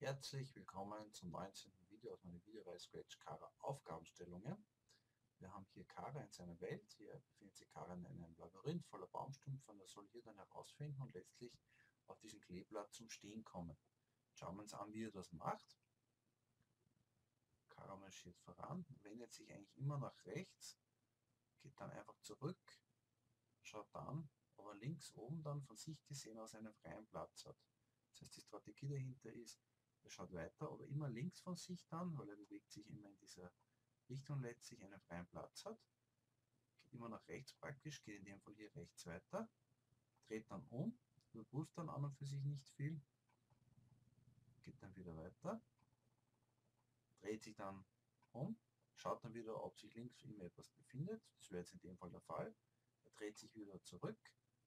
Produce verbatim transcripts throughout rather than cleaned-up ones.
Herzlich willkommen zum neunzehnten Video aus meiner Videoreihe Scratch Kara Aufgabenstellungen. Wir haben hier Kara in seiner Welt. Hier befindet sich Kara in einem Labyrinth voller Baumstümpfe und er soll hier dann herausfinden und letztlich auf diesen Kleeblatt zum Stehen kommen. Schauen wir uns an, wie er das macht. Kara marschiert voran, wendet sich eigentlich immer nach rechts, geht dann einfach zurück, schaut dann, ob er links oben dann von sich gesehen aus einen freien Platz hat. Das heißt, die Strategie dahinter ist, er schaut weiter, aber immer links von sich dann, weil er bewegt sich immer in dieser Richtung letztlich, einen freien Platz hat. Geht immer nach rechts praktisch, geht in dem Fall hier rechts weiter, dreht dann um, überprüft dann an und für sich nicht viel, geht dann wieder weiter, dreht sich dann um, schaut dann wieder, ob sich links von ihm etwas befindet. Das wäre jetzt in dem Fall der Fall. Er dreht sich wieder zurück,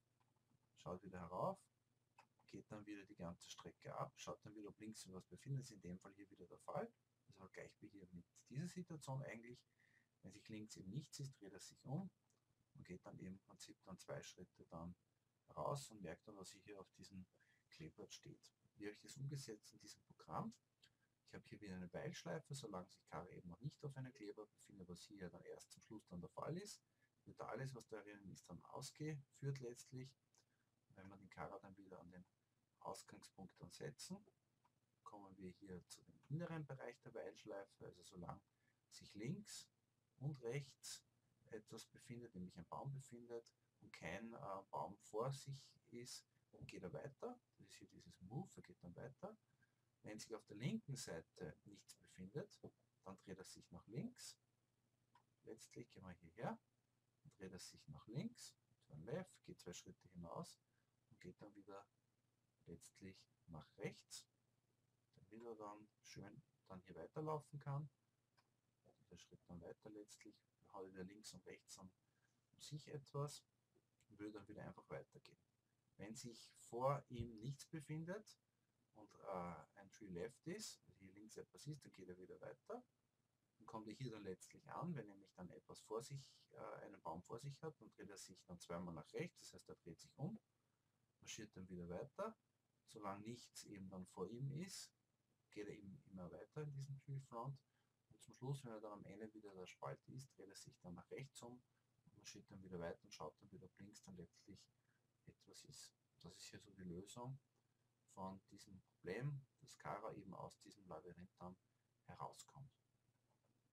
schaut wieder herauf, geht dann wieder die ganze Strecke ab, schaut dann wieder, ob links was befindet, ist in dem Fall hier wieder der Fall. Das war gleich wie hier mit dieser Situation eigentlich. Wenn sich links eben nichts ist, dreht er sich um und geht dann eben im Prinzip dann zwei Schritte dann raus und merkt dann, was hier auf diesem Kleeblatt steht. Wie habe ich das umgesetzt in diesem Programm? Ich habe hier wieder eine Weilschleife, solange sich Kara eben noch nicht auf einer Kleeblatt befindet, was hier dann erst zum Schluss dann der Fall ist. Wird alles, was darin ist, dann ausgeführt letztlich. Wenn wir den Kara dann wieder an den Ausgangspunkt dann setzen, kommen wir hier zu dem inneren Bereich der Weilschleife, also solange sich links und rechts etwas befindet, nämlich ein Baum befindet und kein äh, Baum vor sich ist, dann geht er weiter. Das ist hier dieses Move, er geht dann weiter. Wenn sich auf der linken Seite nichts befindet, dann dreht er sich nach links. Letztlich gehen wir hierher, dann dreht er sich nach links, turn left, geht zwei Schritte hinaus und geht dann wieder letztlich nach rechts, damit er dann schön dann hier weiterlaufen kann. Dieser Schritt dann weiter letztlich, hat er links und rechts um sich etwas und würde dann wieder einfach weitergehen. Wenn sich vor ihm nichts befindet und äh, ein Tree Left ist, also hier links etwas ist, dann geht er wieder weiter. Dann kommt er hier dann letztlich an, wenn nämlich dann etwas vor sich, äh, einen Baum vor sich hat, dann dreht er sich dann zweimal nach rechts, das heißt er dreht sich um, marschiert dann wieder weiter. Solange nichts eben dann vor ihm ist, geht er eben immer weiter in diesem Tree Front. Und zum Schluss, wenn er dann am Ende wieder der Spalte ist, dreht er sich dann nach rechts um und marschiert dann wieder weiter und schaut dann wieder, ob links dann letztlich etwas ist. Das ist hier so die Lösung von diesem Problem, dass Kara eben aus diesem Labyrinth dann herauskommt.